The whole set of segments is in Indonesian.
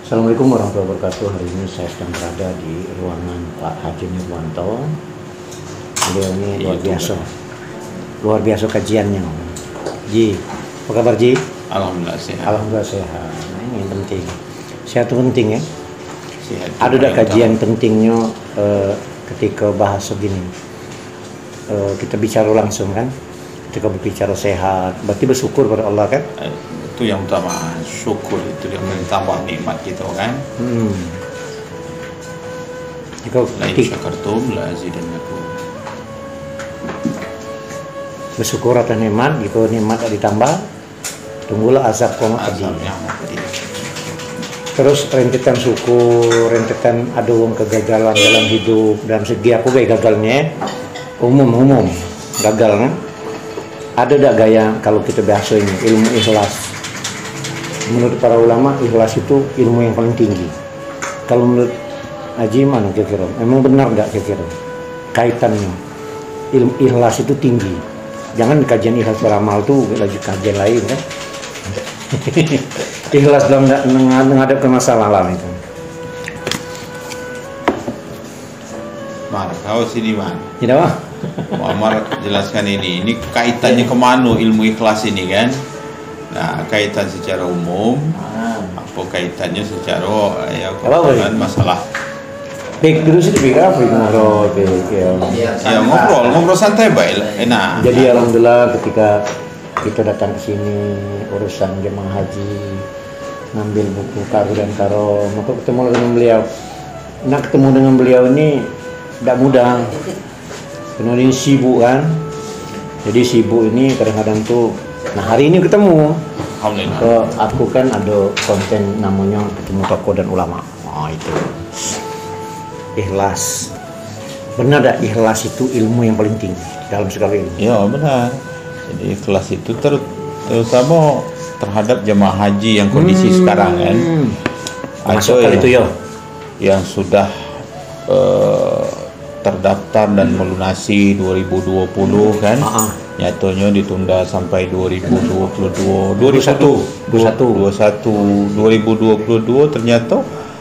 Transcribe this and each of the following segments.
Assalamualaikum warahmatullahi wabarakatuh. Hari ini saya sedang berada di ruangan Pak Haji Nirwanto. Beliau ini luar biasa kajiannya. Ji, apa kabar Ji? Alhamdulillah sehat. Alhamdulillah sehat. Nah, ini yang penting. Sehat itu penting ya. Sehat. Ada kajian pentingnya ketika bahas begini. Kita bicara langsung kan. Ketika berbicara sehat, berarti bersyukur pada Allah kan? Itu yang utama, syukur itu yang menambah nikmat kita kan. La in syakartum la azidannakum. Bersyukur atas nikmat, jika nikmat tak ditambah, tunggulah azab pedih. Terus rentetan syukur, rentetan ada wong kegagalan dalam hidup, dalam segi aku gagalnya umum gagal kan. Ada tak gaya kalau kita bahasa ini ilmu ikhlas? Menurut para ulama ikhlas itu ilmu yang paling tinggi. Kalau menurut Haji mana kira-kira? Memang benar nggak kira-kira kaitannya? Ilmu ikhlas itu tinggi. Jangan kajian ikhlas beramal tuh lagi kajian lain kan? Ikhlas dalam menghadapi masalah itu. Mar, kau sini man. Tidak apa? Muammar jelaskan ini kaitannya kemana ilmu ikhlas ini kan? Nah, kaitan secara umum, apa kaitannya secara masalah? Baik dulu sih apa ngobrol, ya ngobrol santai baik, enak. Jadi alhamdulillah ketika kita datang ke sini urusan jemaah haji, ngambil buku karu dan karo, maka ketemu dengan beliau. Nak ketemu dengan beliau ini tidak mudah. Karena ini sibuk kan, jadi sibuk ini kadang-kadang tuh. Nah hari ini ketemu. Alhamdulillah. Aku kan ada konten namanya ketemu tokoh dan ulama. Oh itu ikhlas. Benar tak ikhlas itu ilmu yang paling tinggi dalam segala ilmu? Ya benar. Jadi ikhlas itu terutama terhadap jemaah haji yang kondisi sekarang kan. Masuk itu ya. Yang sudah terdaftar dan melunasi 2020 kan. Nyatanya ditunda sampai 2022 ternyata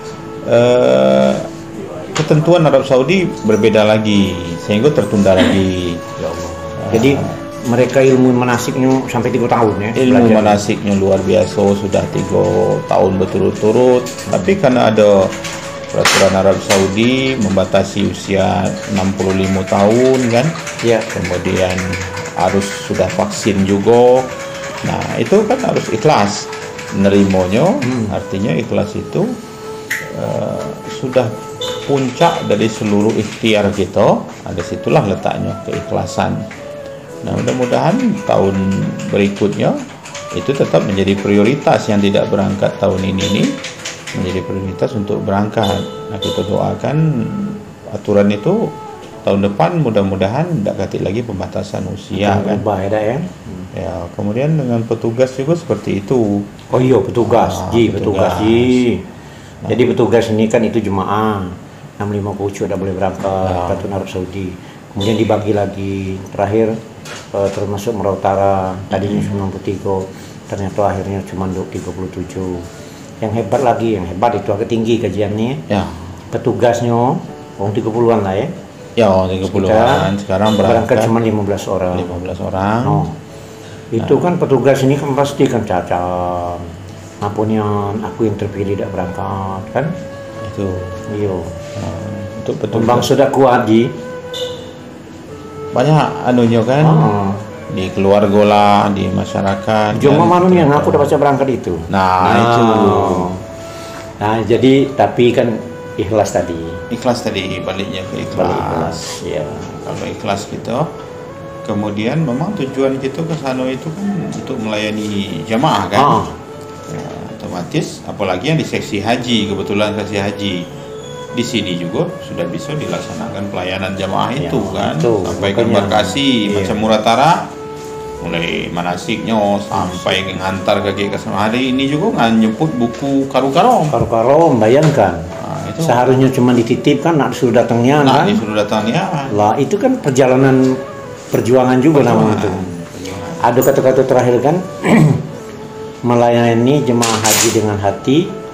ketentuan Arab Saudi berbeda lagi sehingga tertunda lagi. Ya Allah. Jadi mereka ilmu manasiknya sampai 3 tahun ya. Ilmu manasiknya luar biasa, sudah 3 tahun berturut-turut. Tapi karena ada peraturan Arab Saudi membatasi usia 65 tahun kan. Ya. Kemudian harus sudah vaksin juga. Nah, itu kan harus ikhlas nerimanya. Artinya ikhlas itu sudah puncak dari seluruh ikhtiar kita. Ada situlah letaknya keikhlasan. Nah, mudah-mudahan tahun berikutnya itu tetap menjadi prioritas yang tidak berangkat tahun ini menjadi prioritas untuk berangkat. Nah, kita doakan aturan itu tahun depan mudah-mudahan tidak katik lagi pembatasan usia kan. Ya. Ya, kemudian dengan petugas juga seperti itu. Oh iya, petugas. Petugas. Jadi petugas ini kan itu jemaah 65 pucuk tidak boleh berangkat peraturan Arab Saudi. Kemudian dibagi lagi terakhir termasuk Merautara tadinya 93, ternyata akhirnya cuma 37. Yang hebat itu agak tinggi kajiannya. Ya. Petugasnya 30-an lah ya. Ya, 30-an. Sekarang berangkat cuma 15 orang. 15 orang. Oh. Itu kan petugas ini kan pasti kan cacat. Ngapunnya aku yang terpilih tidak berangkat kan? Itu. Iya. Untuk petugas. Bang sudah kuat di banyak anunya kan. Di keluarga lah, di masyarakat. Cuma manunya yang aku udah baca berangkat itu. Nah, itu. Nah, jadi tapi kan ikhlas tadi baliknya ke ikhlas. Ya. Kalau ikhlas kita, kemudian memang tujuan kita ke sana itu kan untuk melayani jamaah kan. Ya, otomatis apalagi yang di seksi haji, kebetulan seksi haji di sini juga sudah bisa dilaksanakan pelayanan jamaah itu kan. Sampai ke embarkasi macam Muratara, mulai manasiknya sampai ngantar ke hari ini juga nyebut buku karu-karom bayangkan. Seharusnya cuma dititipkan, nak disuruh datangnya kan? Lah itu kan perjalanan perjuangan juga namanya itu. Ada kata-kata terakhir kan, melayani jemaah haji dengan hati,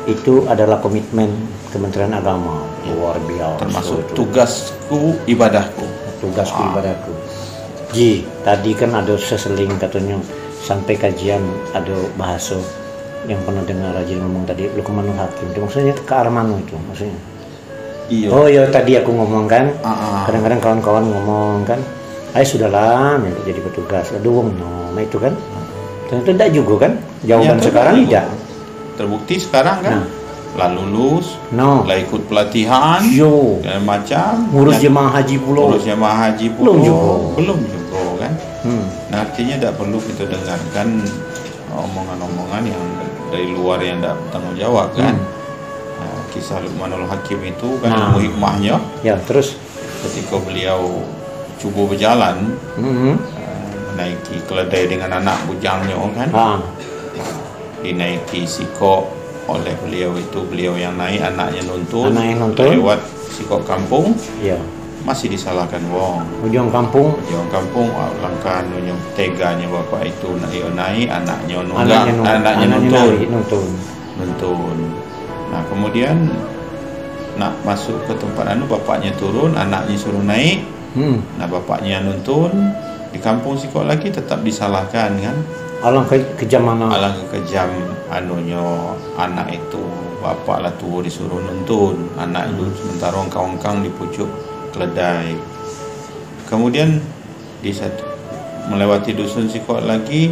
itu adalah komitmen Kementerian Agama. Luar biasa. Termasuk tugasku, ibadahku. Tugasku, ibadahku. Ji, tadi kan ada seseling katanya sampai kajian ada bahasa yang pernah dengar Raji ngomong tadi Luqmanul Hakim. Itu maksudnya ke arah mana itu maksudnya? Iya. Oh ya tadi aku ngomong kan. Kadang-kadang kawan-kawan ngomong kan, "Ayo sudahlah, minta jadi petugas." Aduh, no, itu kan. Ternyata tidak juga kan? Jawaban Ya, sekarang juga. tidak. Terbukti sekarang kan. Lah lulus, lah ikut pelatihan, dan macam. Ngurus jemaah haji pulau. Ngurus jemaah haji pulau. Belum juga kan. Nah, artinya tidak perlu kita dengarkan omongan-omongan yang dari luar yang tidak bertanggung jawab kan. Kisah Luqmanul Hakim itu kan ilmu hikmahnya. Ya, terus ketika beliau cuba berjalan menaiki keledai dengan anak bujangnya kan. Dinaiki sikok oleh beliau itu, beliau yang naik, anaknya nuntun. Lewat sikok kampung. Ya. Masih disalahkan wong. Ujung kampung. Langkah nunyum teganya bapak itu naik, anaknya nunggak, anaknya nuntun. Nah, kemudian nak masuk ke tempat bapaknya turun, anaknya suruh naik. Nah, bapaknya nuntun, di kampung sikok lagi tetap disalahkan kan. Alangkah kejam mana? Alangkah kejam anak itu, bapak lah tua disuruh nuntun, anak itu sementara ongkang-ongkang di pucuk keledai. Kemudian melewati dusun sikok lagi,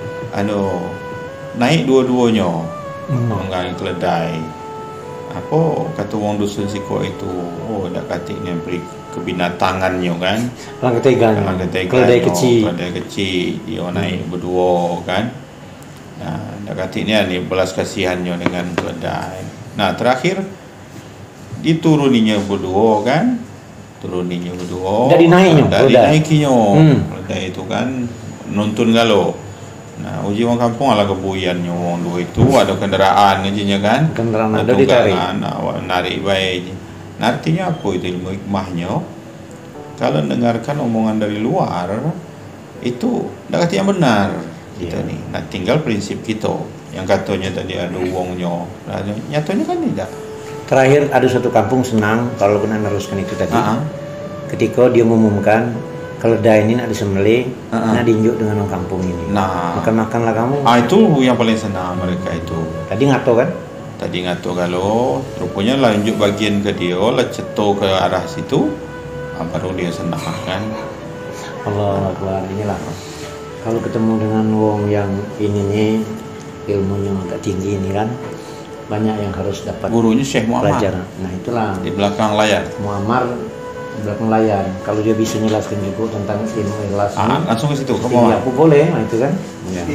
naik dua-duanya mengangkat keledai. Apa kata wong dusun sikok itu? Oh, dak katiknya beri kebinatangannya kan. Langkah teganya. Keledai kecil. Dia naik berdua kan. Nah, dak katiknya ni belas kasihannya dengan keledai. Nah, terakhir dituruninya berdua kan. Dari naikinya. Keledai itu kan nuntun galo. Nah, uji wong kampung ala kebuyannya wong dua itu ada kendaraan aja kan. Kendaraan ada ditarik. Narik baik. Nah, artinya apa itu ilmu hikmahnya? Kalau dengarkan omongan dari luar itu tidak kata yang benar. Kita nih. Nah, tinggal prinsip kita yang katanya tadi ada wongnya. Nah, nyatanya kan tidak. Terakhir ada satu kampung senang kalau kena meneruskan itu tadi. Ketika dia mengumumkan keledai ini nak disembelih, nak diinjuk dengan orang kampung ini. Nah, makan-makanlah kamu. Itu yang paling senang mereka itu. Tadi ngato kan? Tadi ngato kalau rupanya lah injuk bagian ke dia, lah ceto ke arah situ, baru dia senang kan. Allah Akbar, inilah. Kalau ketemu dengan wong yang ini ilmunya agak tinggi ini kan, banyak yang harus dapat. Gurunya Syekh Muhammad. Pelajaran. Nah, itulah. Di belakang layar. Muammar di belakang layar. Kalau dia bisa menjelaskan juga tentang ilmu ikhlas. Langsung ke situ. Iya, aku boleh, nah itu kan. Ya.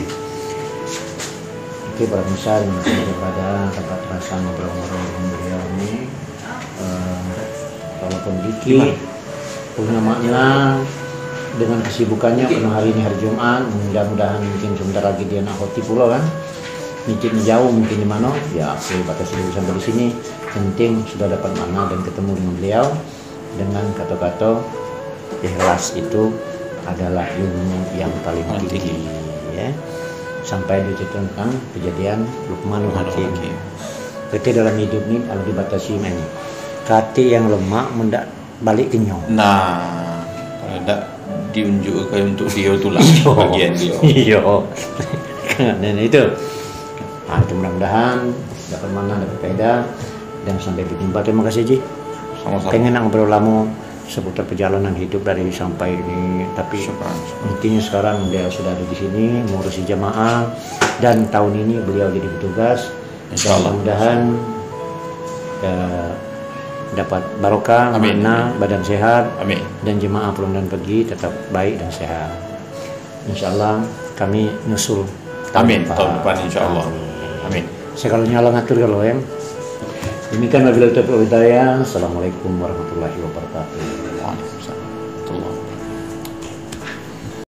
Oke, para misal daripada tempat rasa ngobrol-ngobrol dengan beliau ini, walaupun dikit, punya makna dengan kesibukannya karena hari ini hari Jumat, mudah-mudahan mungkin sebentar lagi dia nak khotib pula kan. Micitnya jauh mungkin di mana, ya oke, batasi dulu sampai di sini. Penting sudah dapat makna dan ketemu dengan beliau. Dengan kata-kata ikhlas itu adalah ilmu yang paling tinggi ya. Sampai diceritakan kejadian Luqmanul Hakim. Berarti dalam hidup ini kalau dibatasi ini kati yang lemah mendak balik kenyang. Nah, kalau tidak diunjukkan untuk dia itulah bagian dia. Iya. Dan itu. Nah, itu mudah-mudahan dapat mana dapat faedah dan sampai berjumpa. Terima kasih Ji. Sama-sama. Pengen ngobrol lama seputar perjalanan hidup dari sampai ini, tapi intinya sekarang dia sudah ada di sini mengurusi jamaah dan tahun ini beliau jadi petugas. Mudah-mudahan dapat barokah, makna, badan sehat, dan jemaah pulang dan pergi tetap baik dan sehat. Insyaallah kami nyusul tahun depan insyaallah. Amin. Sekalanya Allah ngatur kalau ya. Demikian wabillahi taufiq wal hidayah. Assalamualaikum warahmatullahi wabarakatuh. Waalaikumsalam.